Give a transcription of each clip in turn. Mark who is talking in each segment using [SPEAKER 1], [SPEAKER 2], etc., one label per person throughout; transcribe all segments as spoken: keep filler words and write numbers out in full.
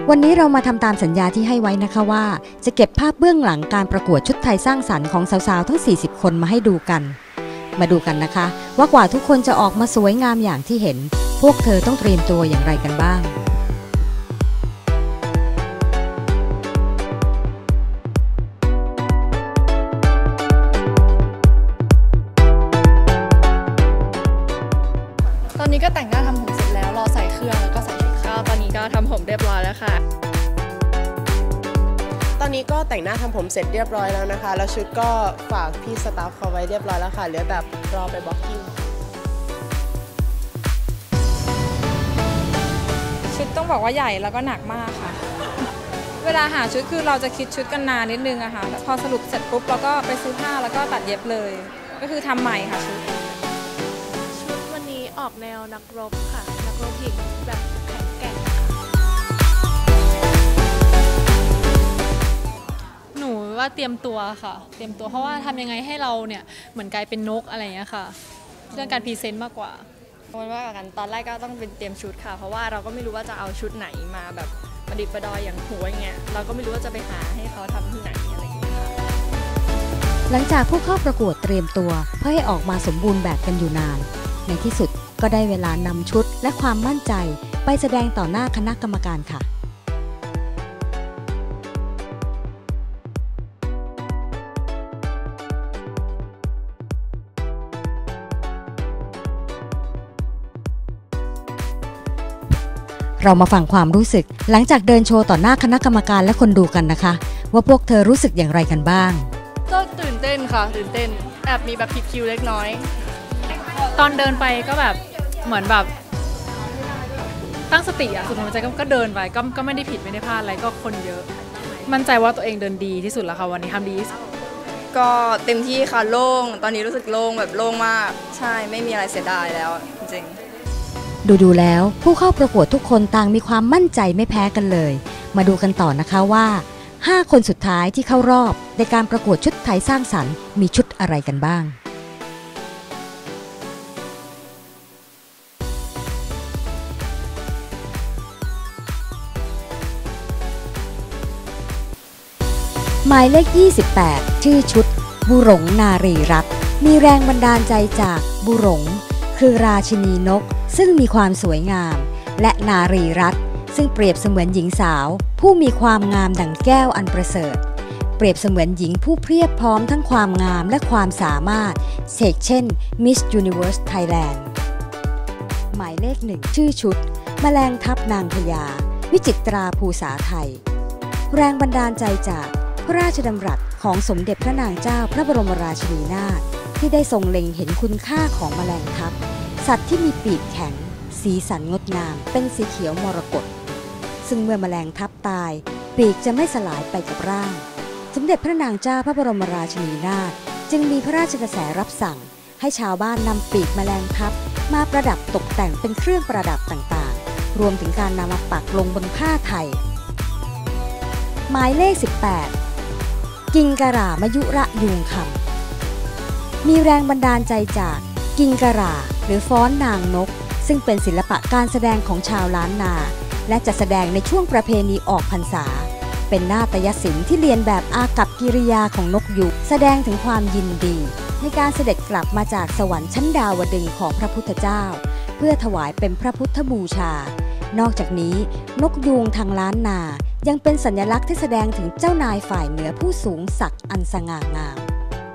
[SPEAKER 1] วันนี้เรามาทำตามสัญญาที่ให้ไว้นะคะว่าจะเก็บภาพเบื้องหลังการประกวดชุดไทยสร้างสรรค์ของสาวๆทั้งสี่สิบคนมาให้ดูกันมาดูกันนะคะว่ากว่าทุกคนจะออกมาสวยงามอย่างที่เห็นพวกเธอต้องเตรียมตัวอย่างไรกันบ้าง
[SPEAKER 2] ตอนนี้ก็แต่งหน้าทำผมเสร็จแล้วรอใส่เครื่องแล้วก็ใส่ชุดข้าวตอนนี้ก็ทำผมเรียบร้อยแล้วค่ะ
[SPEAKER 3] ตอนนี้ก็แต่งหน้าทำผมเสร็จเรียบร้อยแล้วนะคะแล้วชุดก็ฝากพี่สตาฟเขาไว้เรียบร้อยแล้วค่ะเหลือแบบรอไปบล็อกกิ้ง
[SPEAKER 4] ชุดต้องบอกว่าใหญ่แล้วก็หนักมากค่ะเวลาหาชุดคือเราจะคิดชุดกันนานนิดนึงอะค่ะพอสรุปเสร็จปุ๊บเราก็ไปซื้อผ้าแล้วก็ตัดเย็บเลยก็คือทำใหม่ค่ะชุด
[SPEAKER 2] ชุดวันนี้ออกแนวนักรบค่ะนักรบหญิงแบบแข็งแกร่ง
[SPEAKER 5] หนูว่าเตรียมตัวค่ะเตรียมตัวเพราะว่าทำยังไงให้เราเนี่ยเหมือนกลายเป็นนกอะไรอย่างเงี้ยค่ะเรื่องการพรีเซนต์มากกว่า
[SPEAKER 2] มันว่ากันตอนแรกก็ต้องเป็นเตรียมชุดค่ะเพราะว่าเราก็ไม่รู้ว่าจะเอาชุดไหนมาแบบประดิษฐ์ประดอยอย่างหัวอย่างเงี้ยเราก็ไม่รู้ว่าจะไปหาให้เขาทำที่ไหนอะไรอย่างเงี้ยค่ะ
[SPEAKER 1] หลังจากผู้เข้าประกวดเตรียมตัวเพื่อให้ออกมาสมบูรณ์แบบกันอยู่นานในที่สุดก็ได้เวลานำชุดและความมั่นใจไปแสดงต่อหน้าคณะกรรมการค่ะเรามาฟังความรู้สึกหลังจากเดินโชว์ต่อหน้าคณะกรรมการและคนดูกันนะคะว่าพวกเธอรู้สึกอย่างไรกันบ้าง
[SPEAKER 2] ก็ตื่นเต้นค่ะตื่นเต้นแอบมีแบบผิดคิวเล็กน้อย
[SPEAKER 5] ตอนเดินไปก็แบบเหมือนแบบตั้งสติอะสุดท้ายใจก็เดินไปก็ก็ไม่ได้ผิดไม่ได้พลาดอะไรก็คนเยอะมั่นใจว่าตัวเองเดินดีที่สุดแล้วค่ะวันนี้ทำดี
[SPEAKER 6] ก็เต็มที่ค่ะโล่งตอนนี้รู้สึกโล่งแบบโล่งมากใช่ไม่มีอะไรเสียดายแล้วจริง
[SPEAKER 1] ดูดูแล้วผู้เข้าประกวดทุกคนต่างมีความมั่นใจไม่แพ้กันเลยมาดูกันต่อนะคะว่าห้าคนสุดท้ายที่เข้ารอบในการประกวดชุดไทยสร้างสรรค์มีชุดอะไรกันบ้างหมายเลขยี่สิบแปดชื่อชุดบุหรงนารีรัตน์มีแรงบันดาลใจจากบุหรงคือราชินีนกซึ่งมีความสวยงามและนารีรัตน์ซึ่งเปรียบเสมือนหญิงสาวผู้มีความงามดั่งแก้วอันประเสริฐเปรียบเสมือนหญิงผู้เพียบพร้อมทั้งความงามและความสามารถเชกเช่น Miss Universe Thailand หมายเลขหนึ่งชื่อชุดแมลงทับนางพญาวิจิตราภูษาไทยแรงบันดาลใจจากพระราชดำรัสของสมเด็จพระนางเจ้าพระบรมราชินีนาถที่ได้ทรงเล็งเห็นคุณค่าของแมลงทับสัตว์ที่มีปีกแข็งสีสันงดงามเป็นสีเขียวมรกตซึ่งเมื่อแมลงทับตายปีกจะไม่สลายไปกับร่างสมเด็จพระนางเจ้าพระบรมราชินีนาถจึงมีพระราชกระแสรับสั่งให้ชาวบ้านนำปีกแมลงทับมาประดับตกแต่งเป็นเครื่องประดับต่างๆรวมถึงการนำมาปักลงบนผ้าไทยหมายเลขสิบแปดกิงการามยุระยูงคำมีแรงบันดาลใจจากกิงการาหรือฟ้อนนางนกซึ่งเป็นศิลปะการแสดงของชาวล้านนาและจะแสดงในช่วงประเพณีออกพรรษาเป็นนาฏยศิลป์ที่เรียนแบบอากัปกิริยาของนกยูงแสดงถึงความยินดีในการเสด็จกลับมาจากสวรรค์ชั้นดาวดึงส์ของพระพุทธเจ้าเพื่อถวายเป็นพระพุทธบูชานอกจากนี้นกยูงทางล้านนายังเป็นสัญลักษณ์ที่แสดงถึงเจ้านายฝ่ายเหนือผู้สูงศักดิ์อันสง่างาม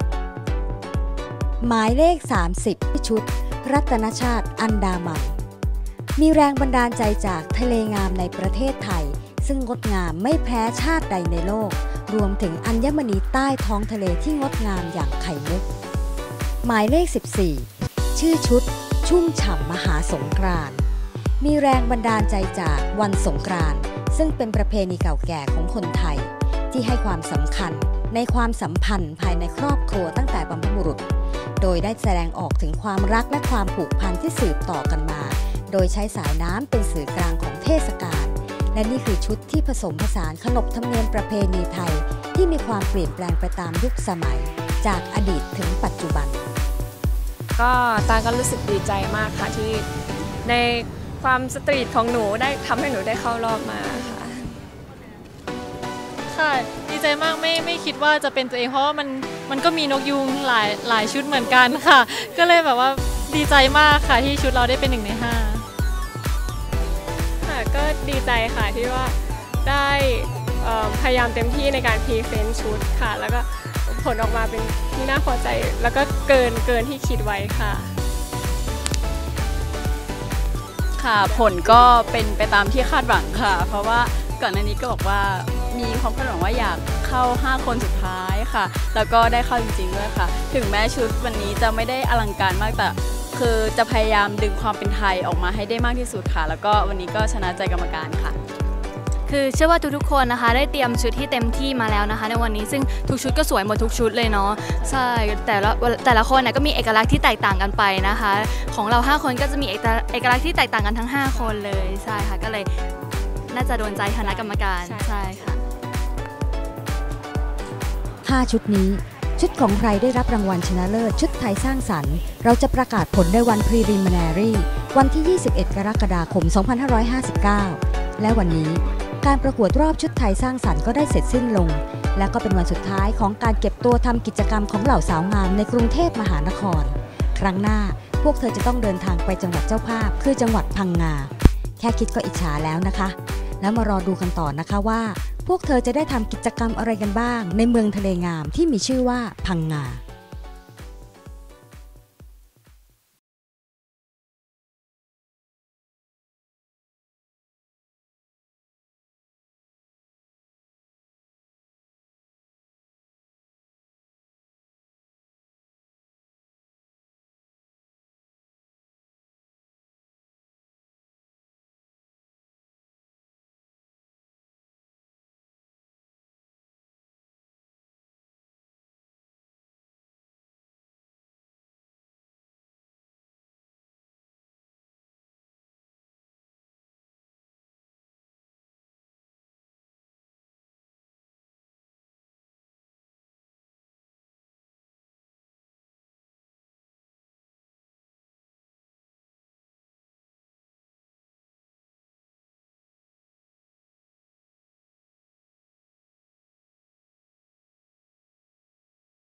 [SPEAKER 1] หมายเลขสามสิบชุดรัตนชาติอันดามันมีแรงบันดาลใจจากทะเลงามในประเทศไทยซึ่งงดงามไม่แพ้ชาติใดในโลกรวมถึงอัญมณีใต้ท้องทะเลที่งดงามอย่างไข่มุกหมายเลขสิบสี่ชื่อชุดชุ่มฉ่ำมหาสงกรานต์มีแรงบันดาลใจจากวันสงกรานต์ซึ่งเป็นประเพณีเก่าแก่ของคนไทยที่ให้ความสำคัญในความสัมพันธ์ภายในครอบครัวตั้งแต่บรรพบุรุษโดยได้แสดงออกถึงความรักและความผูกพันที่สืบต่อกันมาโดยใช้สายน้ำเป็นสื่อกลางของเทศกาลและนี่คือชุดที่ผสมผสานขนบธรรมเนียมประเพณีไทยที่มีความเปลี่ยนแปลงไปตามยุคสมัยจากอดีตถึงปัจจุบัน
[SPEAKER 2] ก็ตาก็รู้สึกดีใจมากค่ะที่ในความสตรีทของหนูได้ทำให้หนูได้เข้ารอบมาค่ะ
[SPEAKER 5] ค่ะดีใจมากไม่ไม่คิดว่าจะเป็นตัวเองเพราะว่ามันมันก็มีนกยูงหลายหลายชุดเหมือนกันค่ะ ก็เลยแบบว่าดีใจมากค่ะที่ชุดเราได้เป็นหนึ่งในห้า
[SPEAKER 2] ค่ะก็ดีใจค่ะที่ว่าได้พยายามเต็มที่ในการพรีเซนต์ชุดค่ะแล้วก็ผลออกมาเป็นที่น่าพอใจแล้วก็เกินเกินที่คิดไว้ค่ะ
[SPEAKER 6] ค่ะผลก็เป็นไปตามที่คาดหวังค่ะเพราะว่าก่อนหน้านี้ก็บอกว่ามีความคาดหวังว่าอยากเข้าห้าคนสุดท้ายค่ะแล้วก็ได้เข้าจริงๆด้วยค่ะถึงแม้ชุดวันนี้จะไม่ได้อลังการมากแต่คือจะพยายามดึงความเป็นไทยออกมาให้ได้มากที่สุดค่ะแล้วก็วันนี้ก็ชนะใจกรรมการค่ะ
[SPEAKER 7] คือเชื่อว่าทุกๆคนนะคะได้เตรียมชุดที่เต็มที่มาแล้วนะคะในวันนี้ซึ่งทุกชุดก็สวยหมดทุกชุดเลยเนาะใช่แต่ละแต่ละคนก็มีเอกลักษณ์ที่แตกต่างกันไปนะคะของเราห้าคนก็จะมีเอกลักษณ์ที่แตกต่างกันทั้งห้าคนเลยใช่ค่ะก็เลยน่าจะโดนใจคณะกรรมการใช่ค่ะ
[SPEAKER 1] ห้าชุดนี้ชุดของใครได้รับรางวัลชนะเลิศชุดไทยสร้างสรรค์เราจะประกาศผลในวัน Preliminary วันที่ยี่สิบเอ็ดกรกฎาคมสองพันห้าร้อยห้าสิบเก้าและวันนี้การประกวดรอบชุดไทยสร้างสรรค์ก็ได้เสร็จสิ้นลงและก็เป็นวันสุดท้ายของการเก็บตัวทำกิจกรรมของเหล่าสาวงามในกรุงเทพมหานครครั้งหน้าพวกเธอจะต้องเดินทางไปจังหวัดเจ้าภาพคือจังหวัดพังงาแค่คิดก็อิจฉาแล้วนะคะแล้วมารอดูกันต่อนะคะว่าพวกเธอจะได้ทำกิจกรรมอะไรกันบ้างในเมืองทะเลงามที่มีชื่อว่าพังงา